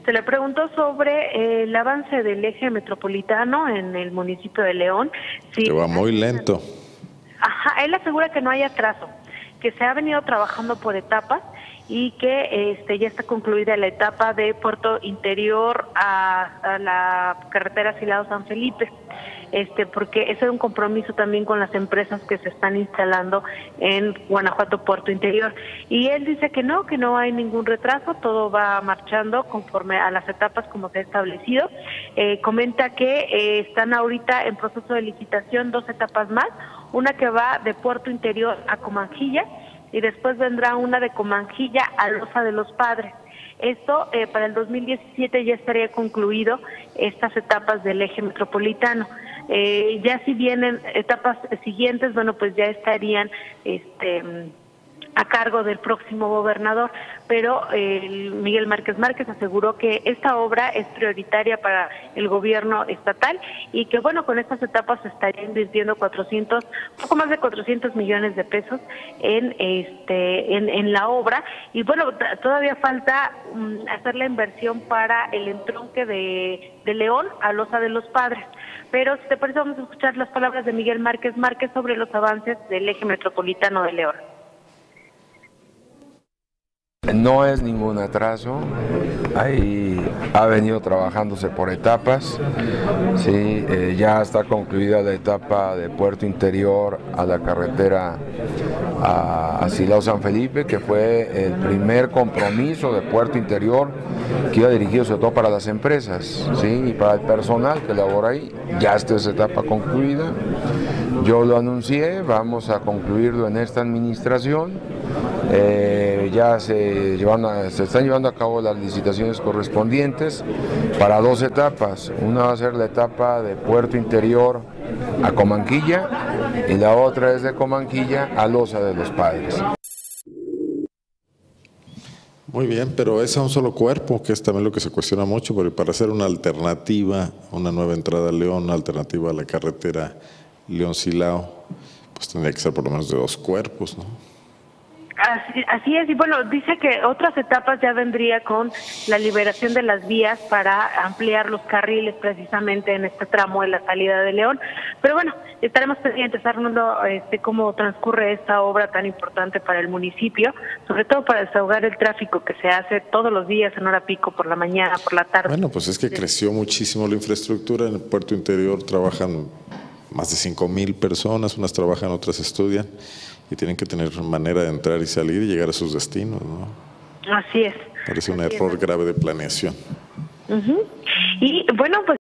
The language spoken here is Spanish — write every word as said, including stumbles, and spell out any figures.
Se le preguntó sobre eh, el avance del eje metropolitano en el municipio de León. Sí, que va muy lento. Ajá, él asegura que no hay atraso, que se ha venido trabajando por etapas y que este ya está concluida la etapa de Puerto Interior a, a la carretera Silao San Felipe, este porque ese es un compromiso también con las empresas que se están instalando en Guanajuato Puerto Interior, y él dice que no, que no hay ningún retraso, todo va marchando conforme a las etapas como se ha establecido. Eh, comenta que eh, están ahorita en proceso de licitación dos etapas más, una que va de Puerto Interior a Comanjilla, y después vendrá una de Comanjilla a Loza de los Padres. Esto eh, para el dos mil diecisiete ya estaría concluido estas etapas del eje metropolitano. Eh, ya si vienen etapas siguientes, bueno, pues ya estarían este a cargo del próximo gobernador, pero eh, Miguel Márquez Márquez aseguró que esta obra es prioritaria para el gobierno estatal y que, bueno, con estas etapas se estaría invirtiendo cuatrocientos, poco más de cuatrocientos millones de pesos en este en, en la obra, y bueno, todavía falta um, hacer la inversión para el entronque de, de León a Loza de los Padres. Pero si te parece, vamos a escuchar las palabras de Miguel Márquez Márquez sobre los avances del eje metropolitano de León. No es ningún atraso, ahí ha venido trabajándose por etapas, sí, eh, ya está concluida la etapa de Puerto Interior a la carretera a, a Silao San Felipe, que fue el primer compromiso de Puerto Interior que iba dirigido sobre todo para las empresas, sí, y para el personal que labora ahí. Ya está esa etapa concluida, yo lo anuncié, vamos a concluirlo en esta administración. Eh, ya se, llevan a, se están llevando a cabo las licitaciones correspondientes para dos etapas. Una va a ser la etapa de Puerto Interior a Comanjilla y la otra es de Comanjilla a Loza de los Padres. Muy bien, pero es a un solo cuerpo, que es también lo que se cuestiona mucho, porque para hacer una alternativa, una nueva entrada a León, una alternativa a la carretera León-Silao, pues tendría que ser por lo menos de dos cuerpos, ¿no? Así, así es, y bueno, dice que otras etapas ya vendría con la liberación de las vías para ampliar los carriles precisamente en este tramo de la salida de León, pero bueno, estaremos pendientes, Arnoldo, este, cómo transcurre esta obra tan importante para el municipio, sobre todo para desahogar el tráfico que se hace todos los días en hora pico, por la mañana, por la tarde. Bueno, pues es que creció muchísimo la infraestructura, en el Puerto Interior trabajan más de cinco mil personas, unas trabajan, otras estudian, y tienen que tener manera de entrar y salir y llegar a sus destinos, ¿no? Así es. Parece un Así error es. grave de planeación. Uh-huh. Y bueno, pues